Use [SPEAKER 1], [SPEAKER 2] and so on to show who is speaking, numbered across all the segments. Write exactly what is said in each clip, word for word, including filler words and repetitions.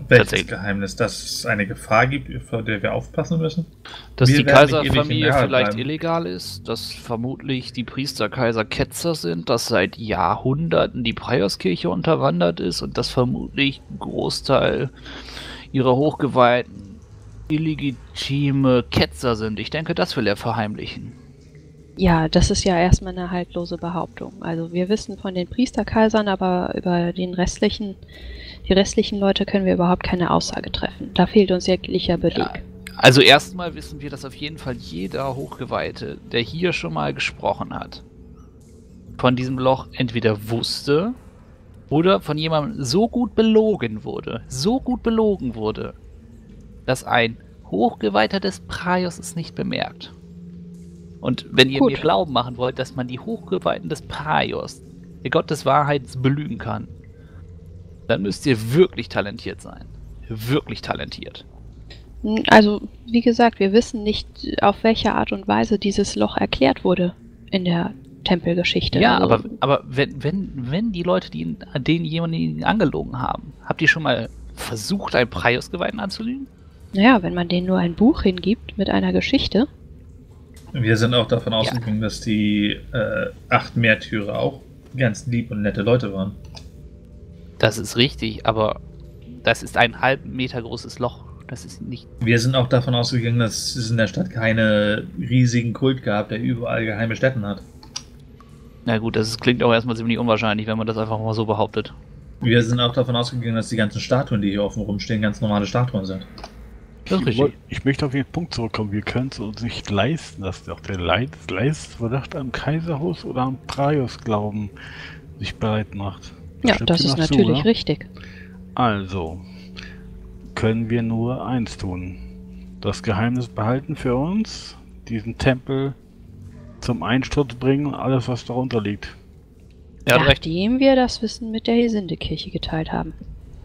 [SPEAKER 1] Welches Geheimnis? Dass es eine Gefahr gibt, vor der wir aufpassen müssen?
[SPEAKER 2] Dass
[SPEAKER 1] Wir
[SPEAKER 2] die
[SPEAKER 1] werden nicht
[SPEAKER 2] Kaiserfamilie
[SPEAKER 1] ewig im
[SPEAKER 2] vielleicht
[SPEAKER 1] bleiben.
[SPEAKER 2] illegal ist, dass vermutlich die Priester Kaiser Ketzer sind, dass seit Jahrhunderten die Prioskirche unterwandert ist und dass vermutlich ein Großteil ihrer Hochgeweihten illegitime Ketzer sind. Ich denke, das will er verheimlichen.
[SPEAKER 3] Ja, das ist ja erstmal eine haltlose Behauptung. Also wir wissen von den Priesterkaisern, aber über den restlichen, die restlichen Leute können wir überhaupt keine Aussage treffen. Da fehlt uns jeglicher Beleg.
[SPEAKER 2] Ja, also erstmal wissen wir, dass auf jeden Fall jeder Hochgeweihte, der hier schon mal gesprochen hat, von diesem Loch entweder wusste oder von jemandem so gut belogen wurde, so gut belogen wurde, dass ein Hochgeweihter des Praios es nicht bemerkt. Und wenn ihr
[SPEAKER 3] Gut.
[SPEAKER 2] mir glauben machen wollt, dass man die Hochgeweihten des Praios, der Gott des Wahrheits, belügen kann, dann müsst ihr wirklich talentiert sein. Wirklich talentiert.
[SPEAKER 3] Also, wie gesagt, wir wissen nicht, auf welche Art und Weise dieses Loch erklärt wurde in der Tempelgeschichte.
[SPEAKER 2] Ja,
[SPEAKER 3] also,
[SPEAKER 2] aber, aber wenn, wenn, wenn die Leute, die ihn, den jemanden angelogen haben, habt ihr schon mal versucht, einen Praios-Geweihten anzulügen?
[SPEAKER 3] Naja, wenn man denen nur ein Buch hingibt mit einer Geschichte.
[SPEAKER 1] Wir sind auch davon ausgegangen, ja. dass die äh, acht Märtyrer auch ganz lieb und nette Leute waren.
[SPEAKER 2] Das ist richtig, aber das ist ein halben Meter großes Loch. Das ist nicht...
[SPEAKER 1] Wir sind auch davon ausgegangen, dass es in der Stadt keine riesigen Kult gab, der überall geheime Stätten hat.
[SPEAKER 2] Na gut, das ist, klingt auch erstmal ziemlich unwahrscheinlich, wenn man das einfach mal so behauptet.
[SPEAKER 1] Wir sind auch davon ausgegangen, dass die ganzen Statuen, die hier offen rumstehen, ganz normale Statuen sind.
[SPEAKER 2] Das ist richtig.
[SPEAKER 4] Ich möchte auf den Punkt zurückkommen. Wir können es uns nicht leisten, dass auch der Leistverdacht am Kaiserhaus oder am Praios-Glauben sich bereit macht.
[SPEAKER 3] Ja,
[SPEAKER 4] Stimmt
[SPEAKER 3] das
[SPEAKER 4] dir
[SPEAKER 3] ist
[SPEAKER 4] noch zu,
[SPEAKER 3] natürlich
[SPEAKER 4] oder?
[SPEAKER 3] richtig.
[SPEAKER 4] Also, können wir nur eins tun. Das Geheimnis behalten für uns, diesen Tempel zum Einsturz bringen und alles, was darunter liegt.
[SPEAKER 2] Er hat recht.
[SPEAKER 3] Nachdem wir das Wissen mit der Hesinde-Kirche geteilt haben.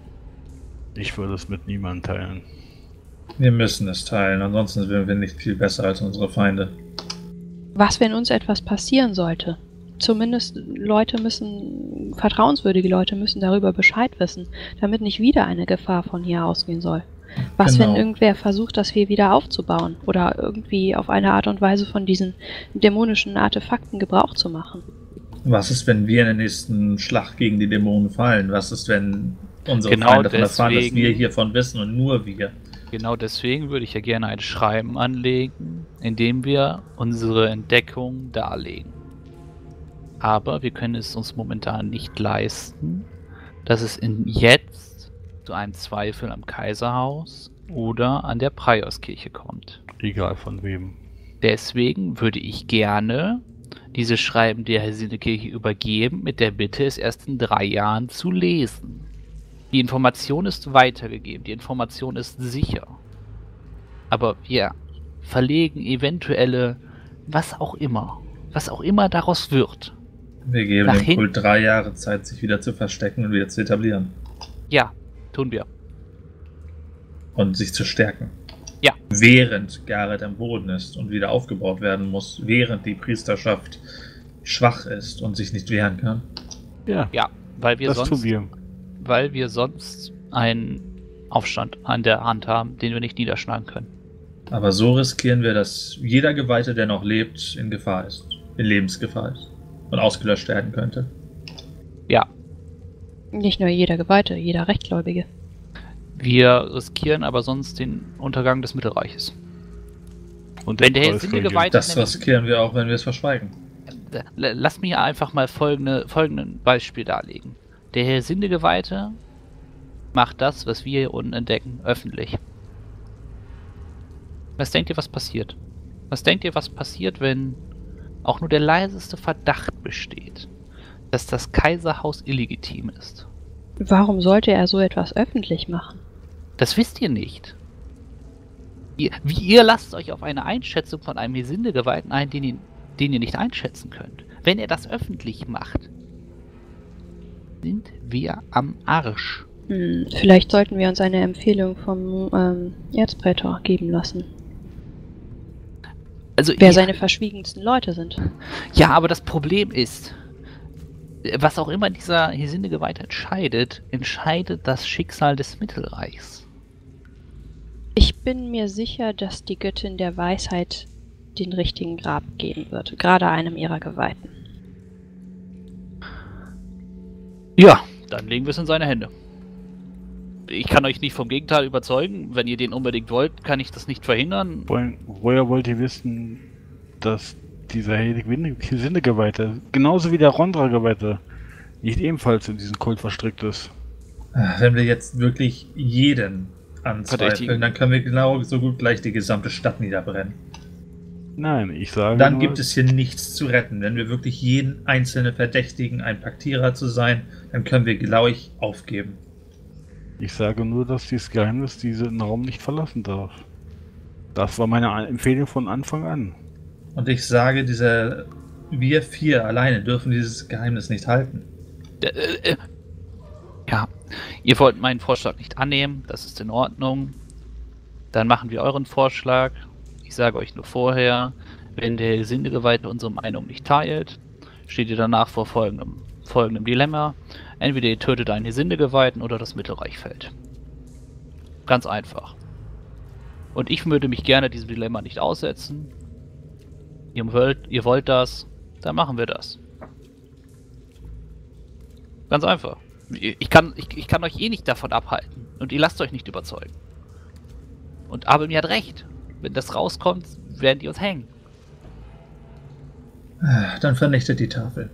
[SPEAKER 4] Ich würde es mit niemandem teilen.
[SPEAKER 1] Wir müssen es teilen, ansonsten sind wir nicht viel besser als unsere Feinde.
[SPEAKER 3] Was, wenn uns etwas passieren sollte? Zumindest Leute müssen, vertrauenswürdige Leute müssen darüber Bescheid wissen, damit nicht wieder eine Gefahr von hier ausgehen soll. Was,
[SPEAKER 1] Genau.
[SPEAKER 3] wenn irgendwer versucht, das hier wieder aufzubauen oder irgendwie auf eine Art und Weise von diesen dämonischen Artefakten Gebrauch zu machen?
[SPEAKER 1] Was ist, wenn wir in der nächsten Schlacht gegen die Dämonen fallen? Was ist, wenn unsere
[SPEAKER 2] Genau
[SPEAKER 1] Feinde davon erfahren, dass
[SPEAKER 2] deswegen-
[SPEAKER 1] wir hiervon wissen und nur wir?
[SPEAKER 2] Genau deswegen würde ich ja gerne ein Schreiben anlegen, in dem wir unsere Entdeckung darlegen. Aber wir können es uns momentan nicht leisten, dass es in jetzt zu einem Zweifel am Kaiserhaus oder an der Prioskirche kommt.
[SPEAKER 4] Egal von wem.
[SPEAKER 2] Deswegen würde ich gerne dieses Schreiben der Hesinekirche übergeben, mit der Bitte, es erst in drei Jahren zu lesen. Die Information ist weitergegeben, die Information ist sicher. Aber wir verlegen eventuelle, was auch immer, was auch immer daraus wird.
[SPEAKER 1] Wir geben
[SPEAKER 2] Nach
[SPEAKER 1] dem
[SPEAKER 2] hinten.
[SPEAKER 1] Kult drei Jahre Zeit, sich wieder zu verstecken und wieder zu etablieren.
[SPEAKER 2] Ja, tun wir.
[SPEAKER 1] Und sich zu stärken.
[SPEAKER 2] Ja.
[SPEAKER 1] Während Gareth am Boden ist und wieder aufgebaut werden muss, während die Priesterschaft schwach ist und sich nicht wehren kann.
[SPEAKER 4] Ja,
[SPEAKER 2] Ja, weil wir
[SPEAKER 4] das
[SPEAKER 2] sonst,
[SPEAKER 4] tun wir.
[SPEAKER 2] weil wir sonst einen Aufstand an der Hand haben, den wir nicht niederschlagen können.
[SPEAKER 1] Aber so riskieren wir, dass jeder Geweihte, der noch lebt, in Gefahr ist. In Lebensgefahr ist. Und ausgelöscht werden könnte.
[SPEAKER 2] Ja,
[SPEAKER 3] Nicht nur jeder Geweihte, jeder Rechtgläubige.
[SPEAKER 2] wir riskieren aber sonst den Untergang des Mittelreiches.
[SPEAKER 4] Und
[SPEAKER 2] Wenn der
[SPEAKER 4] Preuß
[SPEAKER 2] Hesinde
[SPEAKER 4] regiert.
[SPEAKER 2] geweiht
[SPEAKER 1] Das
[SPEAKER 2] nämlich-
[SPEAKER 1] riskieren wir auch, wenn wir es verschweigen.
[SPEAKER 2] L- Lass mich einfach mal folgende, folgenden Beispiel darlegen. Der Hesinde-Geweihte macht das, was wir hier unten entdecken, öffentlich. Was denkt ihr, was passiert? Was denkt ihr, was passiert, wenn auch nur der leiseste Verdacht besteht, dass das Kaiserhaus illegitim ist?
[SPEAKER 3] Warum sollte er so etwas öffentlich machen?
[SPEAKER 2] Das wisst ihr nicht. Ihr, wie ihr lasst euch auf eine Einschätzung von einem Hesinde-Geweihten ein, den ihr, den ihr nicht einschätzen könnt. Wenn er das öffentlich macht, sind wir am Arsch.
[SPEAKER 3] Hm, vielleicht sollten wir uns eine Empfehlung vom ähm, Erzprätor geben lassen.
[SPEAKER 2] Also
[SPEAKER 3] Wer
[SPEAKER 2] ihr-
[SPEAKER 3] seine verschwiegensten Leute sind.
[SPEAKER 2] Ja, aber das Problem ist, Was auch immer dieser Hesinde-Geweihte entscheidet, entscheidet das Schicksal des Mittelreichs.
[SPEAKER 3] Ich bin mir sicher, dass die Göttin der Weisheit den richtigen Grab geben wird, gerade einem ihrer Geweihten.
[SPEAKER 2] Ja, dann legen wir es in seine Hände. Ich kann euch nicht vom Gegenteil überzeugen. Wenn ihr den unbedingt wollt, kann ich das nicht verhindern.
[SPEAKER 4] Woher, woher wollt ihr wissen, dass dieser Hesinde-Geweihte, genauso wie der Rondra-Geweihte, nicht ebenfalls in diesen Kult verstrickt ist?
[SPEAKER 1] Wenn wir jetzt wirklich jeden anzweifeln,
[SPEAKER 2] Verdächtigen.
[SPEAKER 1] dann können wir genau so gut gleich die gesamte Stadt niederbrennen.
[SPEAKER 4] Nein, ich sage
[SPEAKER 1] Dann
[SPEAKER 4] nur,
[SPEAKER 1] gibt es hier nichts zu retten. Wenn wir wirklich jeden einzelnen verdächtigen, ein Paktierer zu sein, dann können wir gleich aufgeben.
[SPEAKER 4] ich sage nur, dass dieses Geheimnis diesen Raum nicht verlassen darf. Das war meine Empfehlung von Anfang an.
[SPEAKER 1] Und ich sage, diese, wir vier alleine dürfen dieses Geheimnis nicht halten.
[SPEAKER 2] Äh, äh, ja, ihr wollt meinen Vorschlag nicht annehmen, das ist in Ordnung. Dann machen wir euren Vorschlag. Ich sage euch nur vorher, wenn der Hesinde-Geweihte unsere Meinung nicht teilt, steht ihr danach vor folgendem, folgendem Dilemma. Entweder ihr tötet einen Hesinde-Geweihten oder das Mittelreich fällt. Ganz einfach. Und ich würde mich gerne diesem Dilemma nicht aussetzen. Ihr wollt, ihr wollt das, dann machen wir das. Ganz einfach. Ich kann, ich, ich kann euch eh nicht davon abhalten. Und ihr lasst euch nicht überzeugen. Und Abel mir hat recht. Wenn das rauskommt, werden die uns hängen.
[SPEAKER 1] Dann vernichtet die Tafel.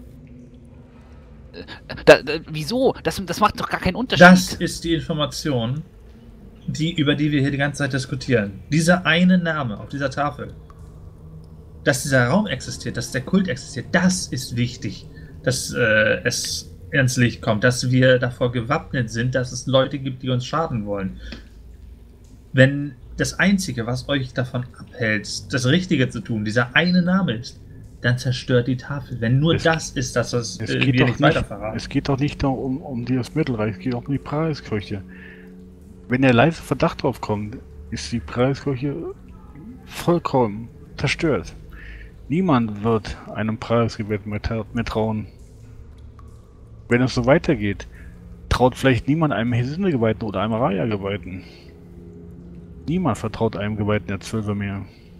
[SPEAKER 2] Da, da, wieso? Das, das macht doch gar keinen Unterschied.
[SPEAKER 1] Das ist die Information, die, über die wir hier die ganze Zeit diskutieren. Dieser eine Name auf dieser Tafel. Dass dieser Raum existiert, dass der Kult existiert, das ist wichtig. Dass äh, es ins Licht kommt, dass wir davor gewappnet sind, dass es Leute gibt, die uns schaden wollen. Wenn das Einzige, was euch davon abhält, das Richtige zu tun, dieser eine Name ist, dann zerstört die Tafel. Wenn nur
[SPEAKER 4] Es-
[SPEAKER 1] das ist, dass es,
[SPEAKER 4] Es
[SPEAKER 1] äh,
[SPEAKER 4] geht,
[SPEAKER 1] wir
[SPEAKER 4] doch
[SPEAKER 1] nicht
[SPEAKER 4] nicht,
[SPEAKER 1] weiter verraten.
[SPEAKER 4] es geht doch nicht nur um, um dieses Mittelreich, es geht auch um die Preiskirche. Wenn der leise Verdacht drauf kommt, ist die Preiskirche vollkommen zerstört. Niemand wird einem Preisgebet mehr tra- mehr trauen. Wenn es so weitergeht, traut vielleicht niemand einem Hesinde-Geweihten oder einem Raya-Geweihten. Niemand vertraut einem Geweihten der Zwölfe mehr.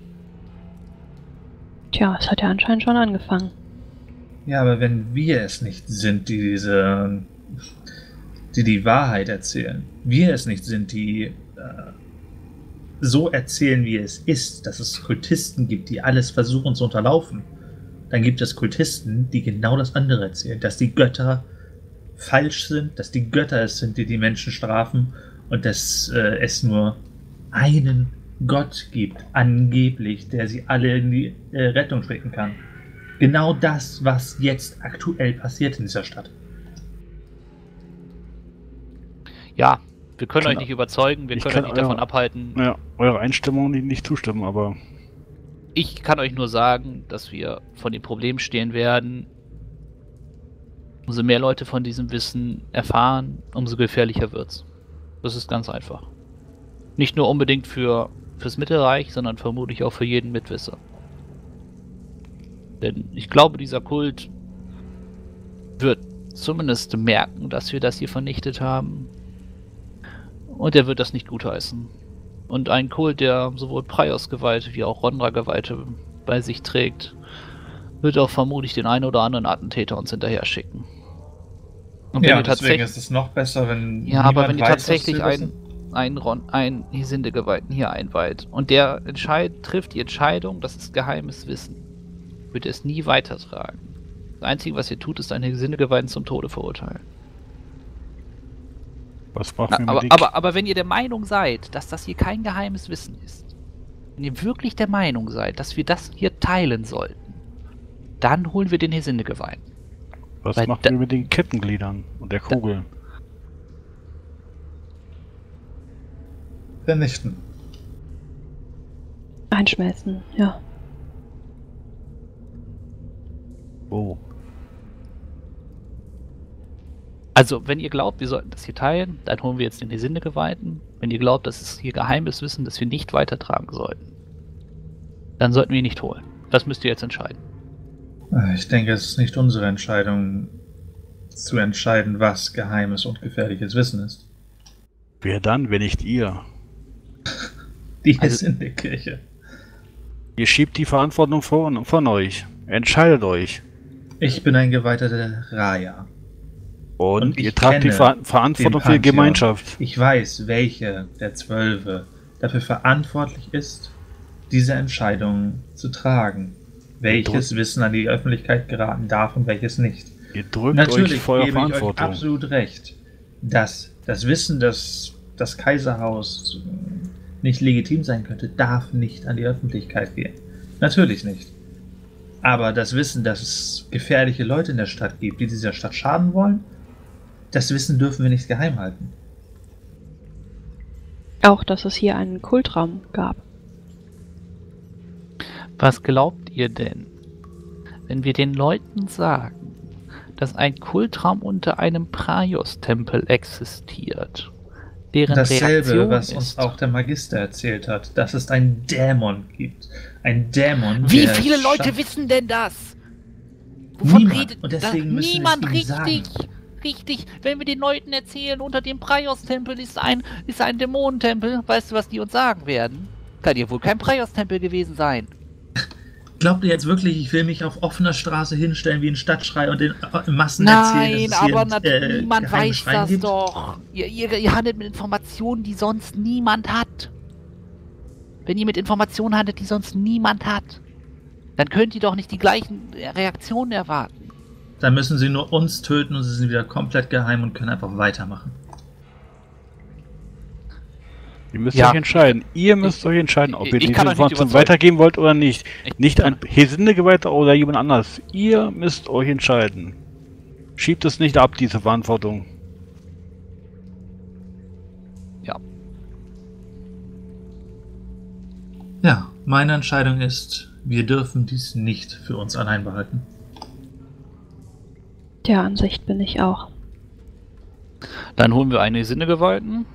[SPEAKER 3] Tja, es hat ja anscheinend schon angefangen.
[SPEAKER 1] Ja, aber wenn wir es nicht sind, die diese, die die Wahrheit erzählen, wir es nicht sind, die äh, so erzählen, wie es ist, dass es Kultisten gibt, die alles versuchen zu unterlaufen, dann gibt es Kultisten, die genau das andere erzählen, dass die Götter falsch sind, dass die Götter es sind, die die Menschen strafen und dass äh, es nur einen Gott gibt, angeblich, der sie alle in die äh, Rettung schicken kann. Genau das, was jetzt aktuell passiert in dieser Stadt.
[SPEAKER 2] Ja, wir können
[SPEAKER 4] Kann-
[SPEAKER 2] euch nicht überzeugen, wir
[SPEAKER 4] ich
[SPEAKER 2] können
[SPEAKER 4] kann
[SPEAKER 2] euch nicht davon
[SPEAKER 4] eure-
[SPEAKER 2] abhalten.
[SPEAKER 4] Ja, eure Einstimmung nicht, nicht zustimmen, aber
[SPEAKER 2] Ich kann euch nur sagen, dass wir von dem Problem stehen werden. Umso mehr Leute von diesem Wissen erfahren, umso gefährlicher wird's. Das ist ganz einfach. Nicht nur unbedingt für fürs Mittelreich, sondern vermutlich auch für jeden Mitwisser. Denn ich glaube, dieser Kult wird zumindest merken, dass wir das hier vernichtet haben. Und er wird das nicht gutheißen. Und ein Kult, der sowohl Praios-Geweihte wie auch Rondra-Geweihte bei sich trägt, wird auch vermutlich den einen oder anderen Attentäter uns hinterher schicken. Und wenn
[SPEAKER 1] Ja,
[SPEAKER 2] wir
[SPEAKER 1] deswegen
[SPEAKER 2] tatsächlich,
[SPEAKER 1] ist es noch besser, wenn
[SPEAKER 2] ja, aber
[SPEAKER 1] niemand
[SPEAKER 2] wenn ihr
[SPEAKER 1] weiß,
[SPEAKER 2] tatsächlich
[SPEAKER 1] was sie
[SPEAKER 2] einen, einen, Ron, einen Hesinde-Geweihten hier einweiht und der entscheid, trifft die Entscheidung, das ist geheimes Wissen, wird er es nie weitertragen. Das Einzige, was ihr tut, ist einen Hesinde-Geweihten zum Tode verurteilen.
[SPEAKER 4] was macht
[SPEAKER 2] Na,
[SPEAKER 4] mir
[SPEAKER 2] aber,
[SPEAKER 4] mit
[SPEAKER 2] aber, aber wenn ihr der Meinung seid, dass das hier kein geheimes Wissen ist, wenn ihr wirklich der Meinung seid, dass wir das hier teilen sollten, dann holen wir den Hesinde-Geweihten.
[SPEAKER 4] Was
[SPEAKER 2] weil
[SPEAKER 4] macht
[SPEAKER 2] da-
[SPEAKER 4] ihr mit den Kettengliedern und der Kugel?
[SPEAKER 1] vernichten.
[SPEAKER 3] Einschmelzen, ja.
[SPEAKER 4] Oh.
[SPEAKER 2] Also, wenn ihr glaubt, wir sollten das hier teilen, dann holen wir jetzt den Hesinde-Geweihten. Wenn ihr glaubt, das ist hier geheimes Wissen, das wir nicht weitertragen sollten, dann sollten wir ihn nicht holen. Das müsst ihr jetzt entscheiden.
[SPEAKER 1] Ich denke, es ist nicht unsere Entscheidung, zu entscheiden, was geheimes und gefährliches Wissen ist.
[SPEAKER 4] Wer dann, wenn nicht ihr?
[SPEAKER 1] Die
[SPEAKER 2] Also-
[SPEAKER 1] ist in der Kirche.
[SPEAKER 4] Ihr schiebt die Verantwortung von, von euch. Entscheidet euch.
[SPEAKER 1] Ich bin ein Geweihter der Raya.
[SPEAKER 4] Und,
[SPEAKER 1] Und ich
[SPEAKER 4] ihr tragt die
[SPEAKER 1] kenne
[SPEAKER 4] Ver Verantwortung
[SPEAKER 1] den
[SPEAKER 4] für die
[SPEAKER 1] Pantheon.
[SPEAKER 4] Gemeinschaft.
[SPEAKER 1] Ich weiß, welche der Zwölfe dafür verantwortlich ist, diese Entscheidung zu tragen. Welches Wissen an die Öffentlichkeit geraten darf und welches nicht.
[SPEAKER 4] Ihr drückt
[SPEAKER 1] Natürlich
[SPEAKER 4] euch vor eurer
[SPEAKER 1] gebe ich euch
[SPEAKER 4] Verantwortung.
[SPEAKER 1] absolut recht, dass das Wissen, dass das Kaiserhaus nicht legitim sein könnte, darf nicht an die Öffentlichkeit gehen. Natürlich nicht. Aber das Wissen, dass es gefährliche Leute in der Stadt gibt, die dieser Stadt schaden wollen, das Wissen dürfen wir nicht geheim halten.
[SPEAKER 3] Auch, dass es hier einen Kultraum gab.
[SPEAKER 2] Was glaubt ihr denn, wenn wir den Leuten sagen, dass ein Kultraum unter einem Praios-Tempel existiert? Deren
[SPEAKER 1] Dasselbe,
[SPEAKER 2] Reaktion
[SPEAKER 1] was
[SPEAKER 2] ist,
[SPEAKER 1] uns auch der Magister erzählt hat, dass es einen Dämon gibt. Ein Dämon,
[SPEAKER 2] Wie
[SPEAKER 1] der
[SPEAKER 2] viele Leute
[SPEAKER 1] schafft-
[SPEAKER 2] wissen denn das? Wovon
[SPEAKER 1] Niemand.
[SPEAKER 2] redet
[SPEAKER 1] Und deswegen
[SPEAKER 2] da,
[SPEAKER 1] müssen wir es
[SPEAKER 2] niemand
[SPEAKER 1] ihnen
[SPEAKER 2] richtig?
[SPEAKER 1] sagen.
[SPEAKER 2] Richtig, wenn wir den Leuten erzählen, unter dem Praios-Tempel ist ein, ist ein Dämonentempel, weißt du, was die uns sagen werden? Kann ja wohl kein Praios-Tempel gewesen sein.
[SPEAKER 1] Glaubt ihr jetzt wirklich, ich will mich auf offener Straße hinstellen wie ein Stadtschrei und den äh, Massen
[SPEAKER 2] Nein,
[SPEAKER 1] erzählen, dass es hier
[SPEAKER 2] aber nat-
[SPEAKER 1] äh,
[SPEAKER 2] niemand
[SPEAKER 1] geheime
[SPEAKER 2] weiß
[SPEAKER 1] Schreine
[SPEAKER 2] das
[SPEAKER 1] gibt?
[SPEAKER 2] doch. Ihr, ihr, ihr handelt mit Informationen, die sonst niemand hat. Wenn ihr mit Informationen handelt, die sonst niemand hat, dann könnt ihr doch nicht die gleichen Reaktionen erwarten.
[SPEAKER 1] Dann müssen sie nur uns töten und sie sind wieder komplett geheim und können einfach weitermachen.
[SPEAKER 4] Ihr müsst
[SPEAKER 2] Ja.
[SPEAKER 4] euch entscheiden. Ihr müsst
[SPEAKER 2] Ich-
[SPEAKER 4] euch entscheiden, ob
[SPEAKER 2] ich-
[SPEAKER 4] ihr
[SPEAKER 2] ich
[SPEAKER 4] diese
[SPEAKER 2] kann euch nicht
[SPEAKER 4] Information
[SPEAKER 2] überzeugen.
[SPEAKER 4] weitergeben wollt oder nicht.
[SPEAKER 2] Ich-
[SPEAKER 4] Nicht ein Hesinde-Geweihter oder jemand anders. Ihr müsst euch entscheiden. Schiebt es nicht ab, diese Verantwortung.
[SPEAKER 2] Ja.
[SPEAKER 1] Ja, meine Entscheidung ist, wir dürfen dies nicht für uns allein behalten.
[SPEAKER 3] Der Ansicht bin ich auch.
[SPEAKER 2] Dann holen wir eine Sinnegeweihten.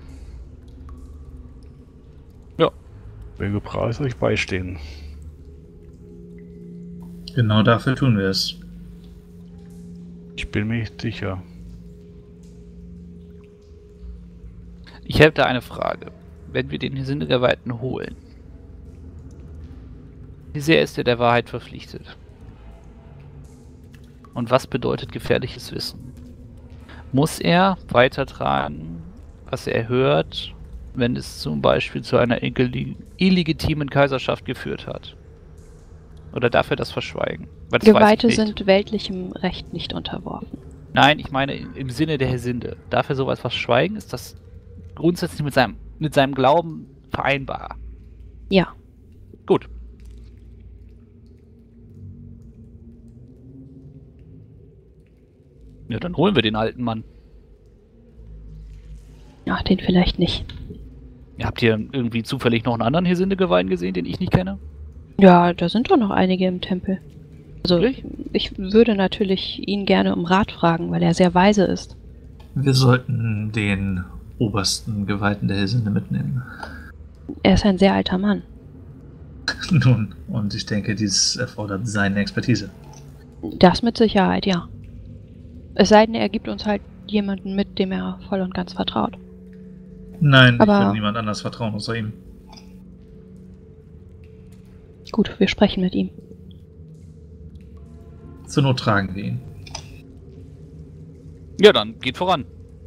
[SPEAKER 4] Möge Preis euch beistehen.
[SPEAKER 1] Genau dafür tun wir es.
[SPEAKER 4] Ich bin mir nicht sicher.
[SPEAKER 2] Ich hätte eine Frage. Wenn wir den Sinnegeweihten holen, wie sehr ist er der Wahrheit verpflichtet? Und was bedeutet gefährliches Wissen? Muss er weitertragen, was er hört, wenn es zum Beispiel zu einer illeg- illegitimen Kaiserschaft geführt hat? Oder darf er das verschweigen? Weil das weiß ich
[SPEAKER 3] Geweihte
[SPEAKER 2] nicht.
[SPEAKER 3] sind weltlichem Recht nicht unterworfen.
[SPEAKER 2] Nein, ich meine im Sinne der Hesinde. Darf er sowas verschweigen? Ist das grundsätzlich mit seinem, mit seinem Glauben vereinbar?
[SPEAKER 3] Ja.
[SPEAKER 2] Gut. Ja, dann holen wir den alten Mann.
[SPEAKER 3] Ach, den vielleicht nicht.
[SPEAKER 2] Ja, habt ihr irgendwie zufällig noch einen anderen Hesinde-Geweihten gesehen, den ich nicht kenne?
[SPEAKER 3] Ja, da sind doch noch einige im Tempel. Also,
[SPEAKER 2] Wirklich?
[SPEAKER 3] ich würde natürlich ihn gerne um Rat fragen, weil er sehr weise ist.
[SPEAKER 1] Wir sollten den obersten Geweihten der Hesinde mitnehmen.
[SPEAKER 3] Er ist ein sehr alter Mann.
[SPEAKER 1] Nun, und ich denke, dies erfordert seine Expertise.
[SPEAKER 3] Das mit Sicherheit, ja. Es sei denn, er gibt uns halt jemanden mit, dem er voll und ganz vertraut.
[SPEAKER 1] Nein,
[SPEAKER 3] Aber-
[SPEAKER 1] ich würde niemand anders vertrauen außer ihm.
[SPEAKER 3] Gut, wir sprechen mit ihm.
[SPEAKER 1] Zur Not tragen wir ihn.
[SPEAKER 2] Ja, dann geht voran.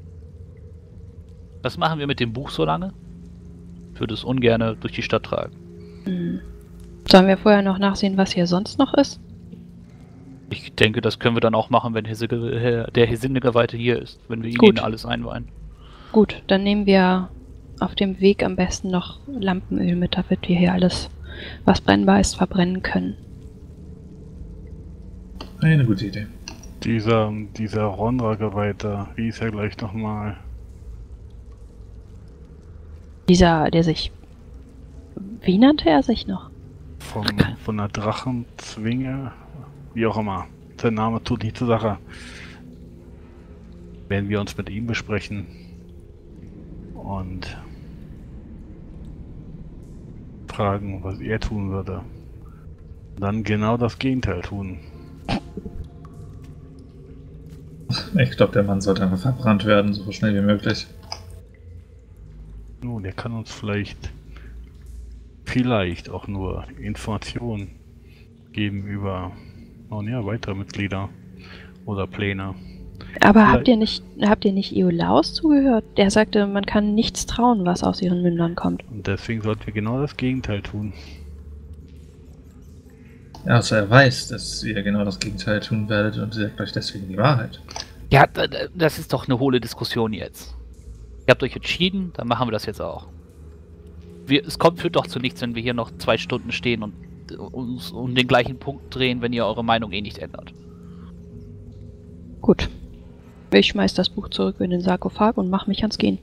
[SPEAKER 2] Was machen wir mit dem Buch so lange? Ich würde es ungern durch die Stadt tragen.
[SPEAKER 3] Hm. Sollen wir vorher noch nachsehen, was hier sonst noch ist?
[SPEAKER 2] Ich denke, das können wir dann auch machen, wenn Hese der Hesinde-Geweihte hier ist, wenn wir
[SPEAKER 3] Gut.
[SPEAKER 2] ihnen alles einweihen.
[SPEAKER 3] Gut, dann nehmen wir auf dem Weg am besten noch Lampenöl mit, damit wir hier alles, was brennbar ist, verbrennen können.
[SPEAKER 1] Eine gute Idee.
[SPEAKER 4] Dieser, dieser Ronra-Geweihter, wie ist er gleich nochmal?
[SPEAKER 3] Dieser, der sich... Wie nannte er sich noch?
[SPEAKER 4] Von, von der Drachenzwinge, wie auch immer. Sein Name tut nicht zur Sache. Werden wir uns mit ihm besprechen und fragen, was er tun würde. Dann genau das Gegenteil tun.
[SPEAKER 1] Ich glaube, der Mann sollte einfach verbrannt werden, so schnell wie möglich.
[SPEAKER 4] Nun, der kann uns vielleicht, vielleicht auch nur Informationen geben über, oh ja, weitere Mitglieder oder Pläne.
[SPEAKER 3] Aber
[SPEAKER 4] Vielleicht-
[SPEAKER 3] habt ihr nicht, habt ihr nicht Iolaus zugehört? Der sagte, man kann nichts trauen, was aus ihren Mündern kommt.
[SPEAKER 4] Und deswegen sollten wir genau das Gegenteil tun.
[SPEAKER 1] Ja, also er weiß, dass ihr genau das Gegenteil tun werdet und sagt euch deswegen die Wahrheit.
[SPEAKER 2] Ja, d- d- das ist doch eine hohle Diskussion jetzt. Ihr habt euch entschieden, dann machen wir das jetzt auch. Wir, es kommt führt doch zu nichts, wenn wir hier noch zwei Stunden stehen und äh, uns um den gleichen Punkt drehen, wenn ihr eure Meinung eh nicht ändert.
[SPEAKER 3] Gut. Ich schmeiß das Buch zurück in den Sarkophag und mach mich ans Gehen.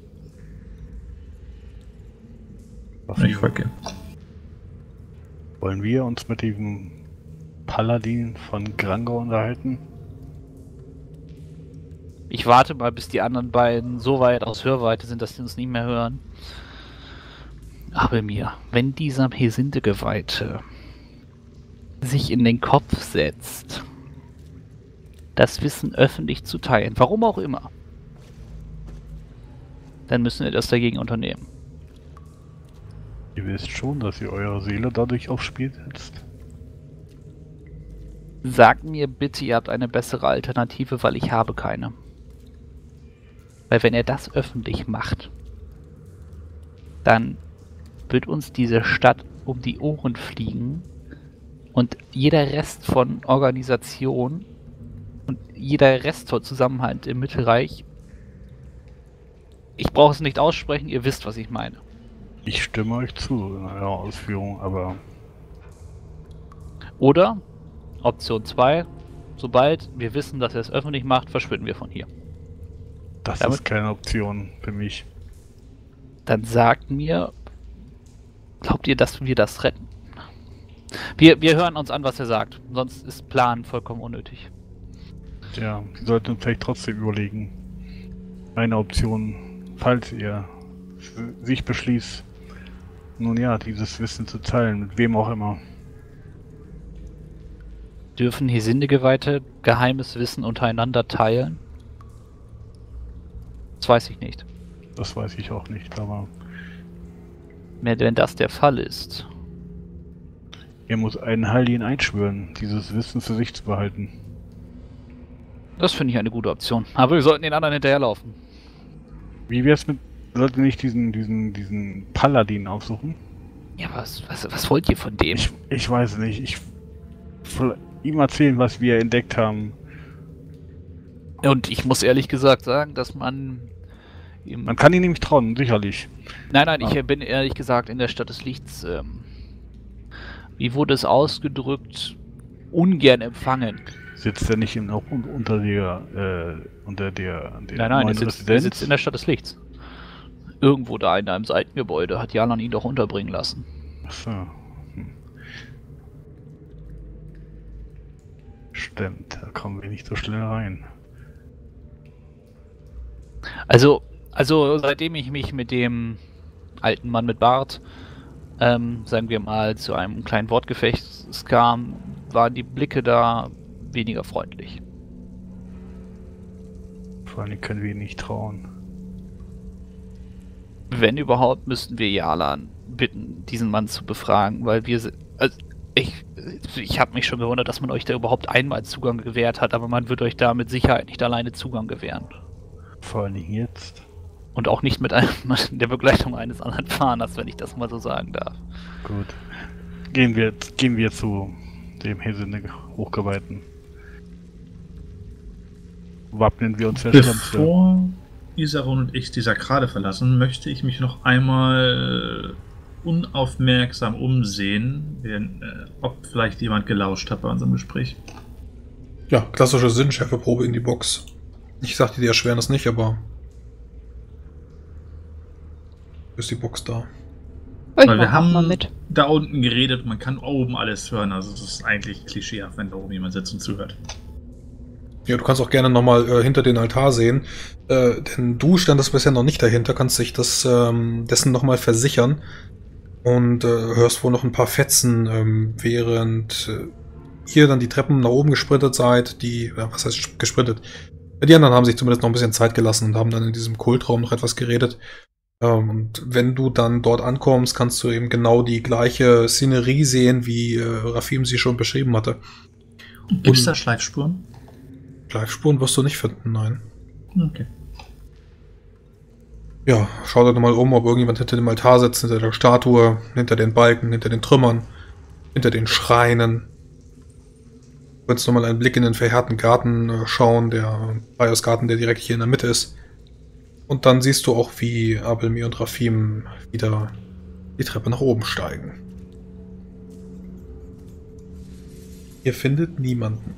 [SPEAKER 1] Ich folge.
[SPEAKER 4] Wollen wir uns mit diesem Paladin von Grangor unterhalten?
[SPEAKER 2] Ich warte mal, bis die anderen beiden so weit aus Hörweite sind, dass sie uns nicht mehr hören. Aber mir, wenn dieser Hesinde-Geweihte sich in den Kopf setzt, das Wissen öffentlich zu teilen, warum auch immer, dann müssen wir das dagegen unternehmen.
[SPEAKER 4] Ihr wisst schon, dass ihr eure Seele dadurch aufs Spiel setzt.
[SPEAKER 2] Sagt mir bitte, ihr habt eine bessere Alternative, weil ich habe keine. Weil wenn er das öffentlich macht, dann wird uns diese Stadt um die Ohren fliegen und jeder Rest von Organisation und jeder Rest von Zusammenhalt im Mittelreich, ich brauche es nicht aussprechen, ihr wisst, was ich meine.
[SPEAKER 4] Ich stimme euch zu in eurer Ausführung, aber
[SPEAKER 2] Oder, Option zwei, sobald wir wissen, dass er es öffentlich macht, verschwinden wir von hier.
[SPEAKER 4] das
[SPEAKER 2] Damit-
[SPEAKER 4] ist keine Option für mich.
[SPEAKER 2] Dann sagt mir, glaubt ihr, dass wir das retten? Wir, wir hören uns an, was er sagt, sonst ist Plan vollkommen unnötig.
[SPEAKER 4] Ja, Sie sollten vielleicht trotzdem überlegen. Eine Option, falls ihr sich beschließt, nun ja, dieses Wissen zu teilen, mit wem auch immer.
[SPEAKER 2] Dürfen Hesinde-Geweihte geheimes Wissen untereinander teilen? Das weiß ich nicht.
[SPEAKER 4] Das weiß ich auch nicht, aber
[SPEAKER 2] Wenn wenn das der Fall ist,
[SPEAKER 4] ihr muss einen Heiligen einschwören, dieses Wissen für sich zu behalten.
[SPEAKER 2] das finde ich eine gute Option. Aber wir sollten den anderen hinterherlaufen.
[SPEAKER 4] Wie wär's mit, sollten wir nicht diesen, diesen, diesen Paladin aufsuchen?
[SPEAKER 2] Ja, was, was, was wollt ihr von dem?
[SPEAKER 4] Ich, ich weiß nicht, ich will ihm erzählen, was wir entdeckt haben.
[SPEAKER 2] Und ich muss ehrlich gesagt sagen, dass man... Im
[SPEAKER 4] Man kann ihn nämlich trauen, sicherlich.
[SPEAKER 2] Nein, nein, ich
[SPEAKER 4] Ah.
[SPEAKER 2] äh, bin ehrlich gesagt in der Stadt des Lichts, ähm, wie wurde es ausgedrückt, ungern empfangen.
[SPEAKER 4] Sitzt er nicht im, auch un- unter der, äh, unter der, der
[SPEAKER 2] Nein, nein, er
[SPEAKER 4] neuen
[SPEAKER 2] sitzt, er
[SPEAKER 4] Residenz?
[SPEAKER 2] sitzt in der Stadt des Lichts. Irgendwo da in einem Seitengebäude hat Jalan ihn doch unterbringen lassen.
[SPEAKER 4] Achso. Hm. Stimmt, da kommen wir nicht so schnell rein.
[SPEAKER 2] Also, also seitdem ich mich mit dem alten Mann mit Bart, ähm, sagen wir mal, zu einem kleinen Wortgefecht kam, waren die Blicke da weniger freundlich.
[SPEAKER 4] Vor allem können wir ihn nicht trauen.
[SPEAKER 2] Wenn überhaupt, müssten wir Jalan bitten, diesen Mann zu befragen, weil wir sind, also ich, ich habe mich schon gewundert, dass man euch da überhaupt einmal Zugang gewährt hat, aber man wird euch da mit Sicherheit nicht alleine Zugang gewähren.
[SPEAKER 4] Vor allem jetzt.
[SPEAKER 2] Und auch nicht mit einem, der Begleitung eines anderen Fahners, wenn ich das mal so sagen darf.
[SPEAKER 4] Gut. Gehen wir, gehen wir zu dem Hesinde Hochgeweihten. Wappnen wir uns der Schlimmste.
[SPEAKER 1] Bevor Isaron und ich die Sakrale verlassen, möchte ich mich noch einmal unaufmerksam umsehen, wenn, äh, ob vielleicht jemand gelauscht hat bei unserem Gespräch.
[SPEAKER 5] Ja, klassische Sinnschärfeprobe in die Box. Ich sagte, die erschweren das nicht, aber ist die Box da.
[SPEAKER 3] Ich
[SPEAKER 1] Weil wir
[SPEAKER 3] mach auch
[SPEAKER 1] haben
[SPEAKER 3] mal mit.
[SPEAKER 1] da unten geredet, man kann oben alles hören, also es ist eigentlich klischeehaft, wenn da oben jemand sitzt und zuhört.
[SPEAKER 5] Ja, du kannst auch gerne nochmal äh, hinter den Altar sehen, äh, denn du standest bisher noch nicht dahinter, kannst dich das, ähm, dessen nochmal versichern und äh, hörst wohl noch ein paar Fetzen, ähm, während äh, ihr dann die Treppen nach oben gesprintet seid, die, ja, was heißt gesprintet, Die anderen haben sich zumindest noch ein bisschen Zeit gelassen und haben dann in diesem Kultraum noch etwas geredet. Ähm, und wenn du dann dort ankommst, kannst du eben genau die gleiche Szenerie sehen, wie äh, Rafim sie schon beschrieben hatte.
[SPEAKER 1] Gibt es da Schleifspuren?
[SPEAKER 5] Schleifspuren wirst du nicht finden, nein.
[SPEAKER 1] Okay.
[SPEAKER 5] Ja, schau dir mal um, ob irgendjemand hinter dem Altar sitzt, hinter der Statue, hinter den Balken, hinter den Trümmern, hinter den Schreinen. Du kannst nochmal einen Blick in den verheerten Garten äh, schauen, der Freihausgarten, der direkt hier in der Mitte ist. Und dann siehst du auch, wie Abelmir und Rafim wieder die Treppe nach oben steigen. Ihr findet niemanden.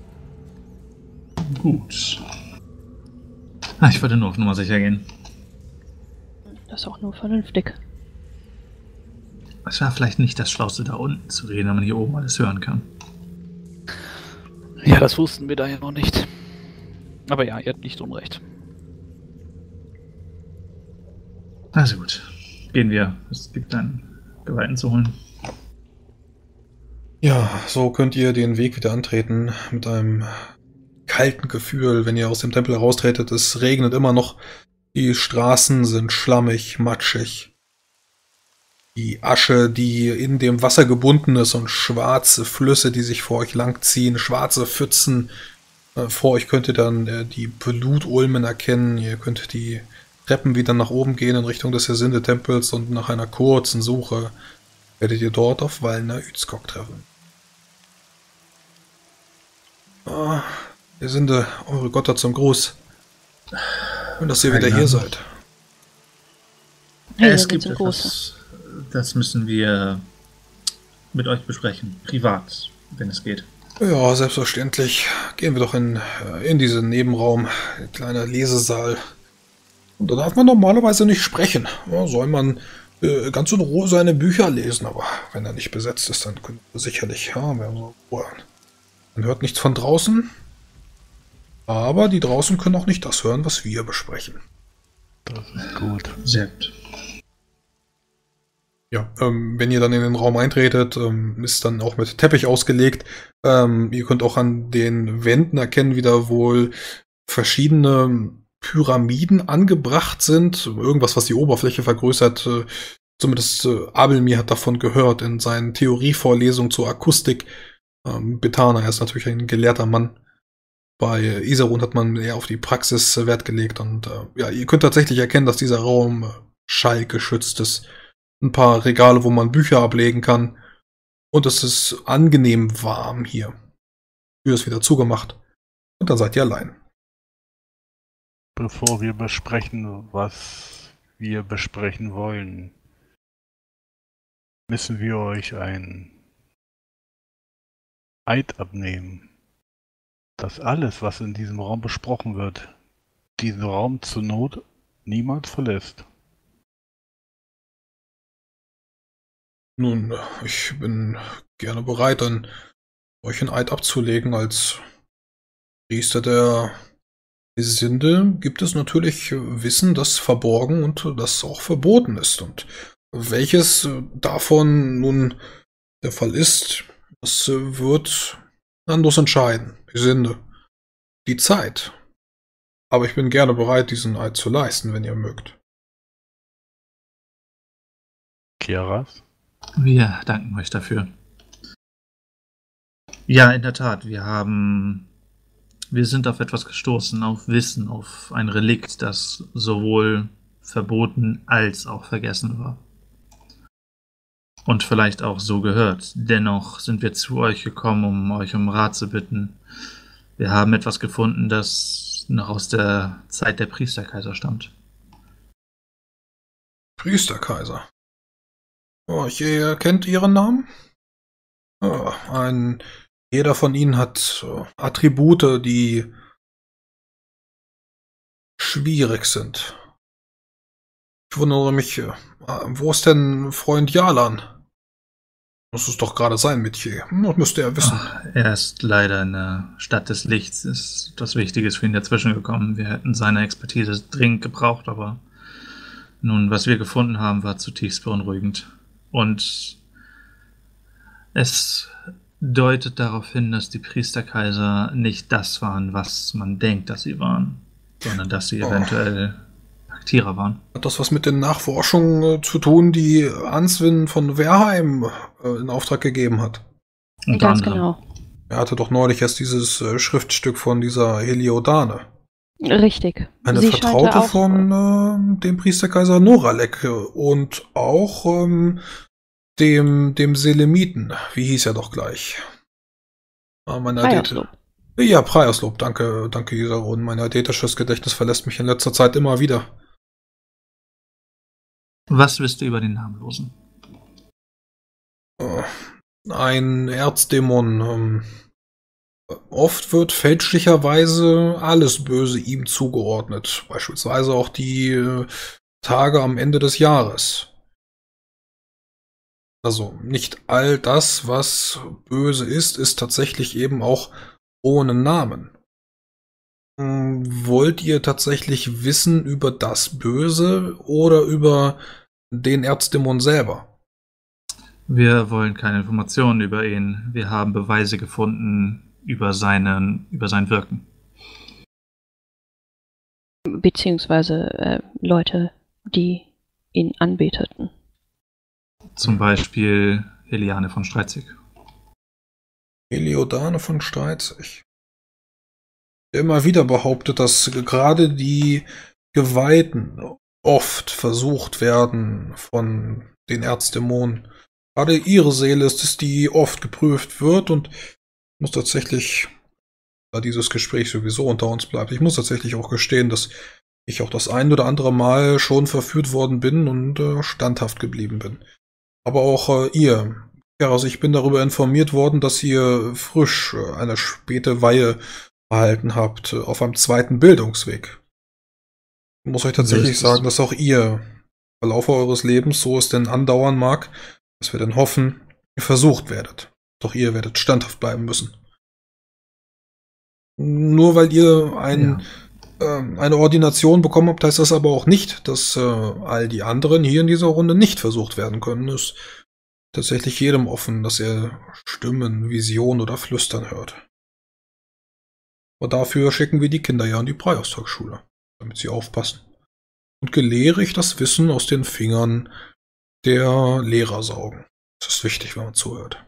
[SPEAKER 1] Gut. Ah, ich wollte nur auf Nummer sicher gehen.
[SPEAKER 3] Das ist auch nur vernünftig.
[SPEAKER 1] Es war vielleicht nicht das Schlauste, da unten zu reden, wenn man hier oben alles hören kann.
[SPEAKER 2] Ja, das wussten wir da ja noch nicht. Aber ja, ihr habt nicht unrecht.
[SPEAKER 1] Also gut. Gehen wir. Es gibt einen Geweihten zu holen.
[SPEAKER 5] Ja, so könnt ihr den Weg wieder antreten mit einem kalten Gefühl, wenn ihr aus dem Tempel heraustretet. Es regnet immer noch. Die Straßen sind schlammig, matschig. Die Asche, die in dem Wasser gebunden ist und schwarze Flüsse, die sich vor euch langziehen, schwarze Pfützen. Äh, vor euch könnt ihr dann äh, die Blutulmen erkennen. Ihr könnt die Treppen wieder nach oben gehen in Richtung des Hersinde-Tempels und nach einer kurzen Suche werdet ihr dort auf Wallner Yzkog treffen. Ah, Hersinde, eure Götter zum Gruß. Schön, dass ihr wieder hier seid.
[SPEAKER 3] Hey,
[SPEAKER 1] es
[SPEAKER 3] wir
[SPEAKER 1] gibt
[SPEAKER 3] sind
[SPEAKER 1] etwas, das müssen wir mit euch besprechen. Privat, wenn es geht.
[SPEAKER 5] Ja, selbstverständlich. Gehen wir doch in, in diesen Nebenraum, ein kleiner Lesesaal. Und da darf man normalerweise nicht sprechen. Ja, soll man äh, ganz in Ruhe seine Bücher lesen, aber wenn er nicht besetzt ist, dann können wir sicherlich, ja, wir haben so Ruhe. Man hört nichts von draußen, aber die draußen können auch nicht das hören, was wir besprechen.
[SPEAKER 4] Das ist gut.
[SPEAKER 1] Sehr gut.
[SPEAKER 5] Ja, ähm, wenn ihr dann in den Raum eintretet, ähm, ist dann auch mit Teppich ausgelegt. Ähm, ihr könnt auch an den Wänden erkennen, wie da wohl verschiedene Pyramiden angebracht sind. Irgendwas, was die Oberfläche vergrößert. Äh, zumindest äh, Abelmir hat davon gehört in seinen Theorievorlesungen zur Akustik. Ähm, Betana, er ist natürlich ein gelehrter Mann. Bei Isarun hat man eher auf die Praxis äh, Wert gelegt. Und äh, ja, ihr könnt tatsächlich erkennen, dass dieser Raum äh, schallgeschützt ist. Ein paar Regale, wo man Bücher ablegen kann. Und es ist angenehm warm hier. Die Tür ist wieder zugemacht. Und dann seid ihr allein.
[SPEAKER 4] Bevor wir besprechen, was wir besprechen wollen, müssen wir euch ein Eid abnehmen, dass alles, was in diesem Raum besprochen wird, diesen Raum zur Not niemals verlässt.
[SPEAKER 5] Nun, ich bin gerne bereit, dann euch ein Eid abzulegen. Als Priester der Sinde gibt es natürlich Wissen, das verborgen und das auch verboten ist. Und welches davon nun der Fall ist, das wird anders entscheiden. Die Sinde, die Zeit. Aber ich bin gerne bereit, diesen Eid zu leisten, wenn ihr mögt.
[SPEAKER 4] Kiaras?
[SPEAKER 1] Wir danken euch dafür. Ja, in der Tat, wir haben... Wir sind auf etwas gestoßen, auf Wissen, auf ein Relikt, das sowohl verboten als auch vergessen war. Und vielleicht auch so gehört. Dennoch sind wir zu euch gekommen, um euch um Rat zu bitten. Wir haben etwas gefunden, das noch aus der Zeit der Priesterkaiser stammt.
[SPEAKER 5] Priesterkaiser? Oh, ihr kennt ihren Namen? Oh, ein... Jeder von ihnen hat äh, Attribute, die schwierig sind. Ich wundere mich, äh, wo ist denn Freund Jalan? Das ist doch gerade sein Metier. Das müsste er wissen.
[SPEAKER 1] Ach, er ist leider in der Stadt des Lichts. Ist etwas Wichtiges für ihn dazwischen gekommen. Wir hätten seine Expertise dringend gebraucht, aber nun, was wir gefunden haben, war zutiefst beunruhigend. Und es deutet darauf hin, dass die Priesterkaiser nicht das waren, was man denkt, dass sie waren, sondern dass sie
[SPEAKER 5] Oh.
[SPEAKER 1] eventuell Paktierer waren.
[SPEAKER 5] Hat das was mit den Nachforschungen äh, zu tun, die Answin von Werheim äh, in Auftrag gegeben hat?
[SPEAKER 1] Unter
[SPEAKER 3] Ganz
[SPEAKER 1] anderem.
[SPEAKER 3] genau.
[SPEAKER 5] Er hatte doch neulich erst dieses äh, Schriftstück von dieser Heliodane.
[SPEAKER 3] Richtig.
[SPEAKER 5] Eine
[SPEAKER 3] Sie scheinte
[SPEAKER 5] Vertraute
[SPEAKER 3] auch,
[SPEAKER 5] von äh, dem Priesterkaiser Noralek und auch ähm, dem, dem Selemiten. Wie hieß er doch gleich? Ah, meine
[SPEAKER 3] Preierslob.
[SPEAKER 5] Adete- Ja, Preierslob. Danke, danke, Isarun. Mein adetisches Gedächtnis verlässt mich in letzter Zeit immer wieder.
[SPEAKER 1] Was wisst ihr über den Namenlosen?
[SPEAKER 5] Äh, Ein Erzdämon. Ähm, oft wird fälschlicherweise alles Böse ihm zugeordnet. Beispielsweise auch die äh, Tage am Ende des Jahres. Also nicht all das, was böse ist, ist tatsächlich eben auch ohne Namen. Hm, Wollt ihr tatsächlich wissen über das Böse oder über den Erzdämon selber?
[SPEAKER 1] Wir wollen keine Informationen über ihn. Wir haben Beweise gefunden über seinen, über sein Wirken.
[SPEAKER 3] beziehungsweise äh, Leute, die ihn anbeteten.
[SPEAKER 1] Zum Beispiel Heliane von Streitzig.
[SPEAKER 5] Heliodane von Streitzig. Der immer wieder behauptet, dass gerade die Geweihten oft versucht werden von den Erzdämonen. Gerade ihre Seele ist es, die oft geprüft wird, und ich muss tatsächlich, da dieses Gespräch sowieso unter uns bleibt, ich muss tatsächlich auch gestehen, dass ich auch das ein oder andere Mal schon verführt worden bin und äh, standhaft geblieben bin. Aber auch äh, ihr. Ja, also ich bin darüber informiert worden, dass ihr frisch äh, eine späte Weihe erhalten habt, äh, auf einem zweiten Bildungsweg. Ich muss euch tatsächlich
[SPEAKER 1] So ist es.
[SPEAKER 5] sagen, dass auch ihr im Verlauf eures Lebens, so es denn andauern mag, dass wir denn hoffen, ihr versucht werdet. Doch ihr werdet standhaft bleiben müssen. Nur weil ihr ein, ähm, eine Ordination bekommen habt, heißt das aber auch nicht, dass äh, all die anderen hier in dieser Runde nicht versucht werden können. Es ist tatsächlich jedem offen, dass er Stimmen, Visionen oder Flüstern hört. Aber dafür schicken wir die Kinder ja an die Preiaustagschule, damit sie aufpassen. Und gelehrig das Wissen aus den Fingern der Lehrer saugen. Das ist wichtig, wenn man zuhört.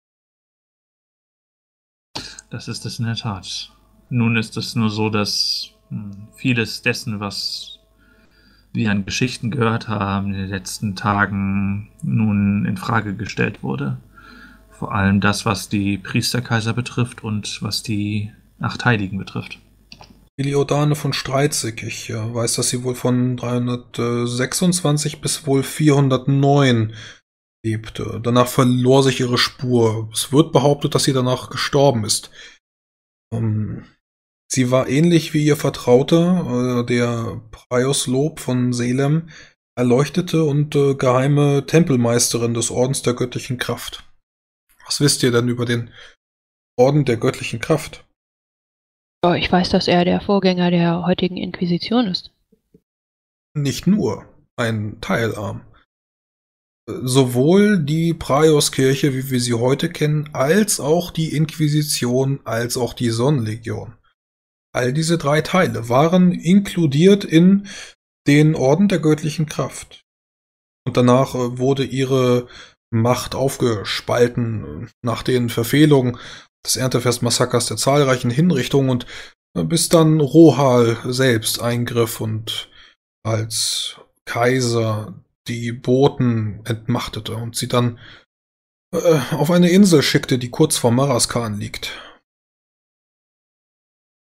[SPEAKER 1] Das ist es in der Tat. Nun ist es nur so, dass hm, vieles dessen, was wir an Geschichten gehört haben, in den letzten Tagen nun in Frage gestellt wurde. Vor allem das, was die Priesterkaiser betrifft und was die acht Heiligen betrifft.
[SPEAKER 5] Heliodane von Streitzig. Ich äh, weiß, dass sie wohl von dreihundertsechsundzwanzig bis wohl vierhundertneun lebte. Danach verlor sich ihre Spur. Es wird behauptet, dass sie danach gestorben ist. Ähm, sie war ähnlich wie ihr Vertrauter, äh, der Preierslob von Selem, erleuchtete und äh, geheime Tempelmeisterin des Ordens der göttlichen Kraft. Was wisst ihr denn über den Orden der göttlichen Kraft?
[SPEAKER 3] Oh, ich weiß, dass er der Vorgänger der heutigen Inquisition ist.
[SPEAKER 5] Nicht nur ein Teilarm. Sowohl die Praioskirche, wie wir sie heute kennen, als auch die Inquisition, als auch die Sonnenlegion. All diese drei Teile waren inkludiert in den Orden der göttlichen Kraft. Und danach äh, wurde ihre Macht aufgespalten nach den Verfehlungen des Erntefestmassakers, der zahlreichen Hinrichtungen, und äh, bis dann Rohal selbst eingriff und als Kaiser die Boten entmachtete und sie dann äh, auf eine Insel schickte, die kurz vor Maraskan liegt.